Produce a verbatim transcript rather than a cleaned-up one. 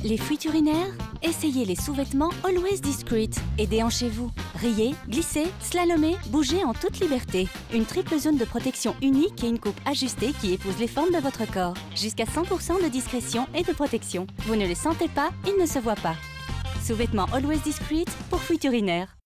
Les fuites urinaires? Essayez les sous-vêtements Always Discreet et déhanchez-vous. Riez, glissez, slalomez, bougez en toute liberté. Une triple zone de protection unique et une coupe ajustée qui épouse les formes de votre corps. Jusqu'à cent pour cent de discrétion et de protection. Vous ne les sentez pas, ils ne se voient pas. Sous-vêtements Always Discreet pour fuites urinaires.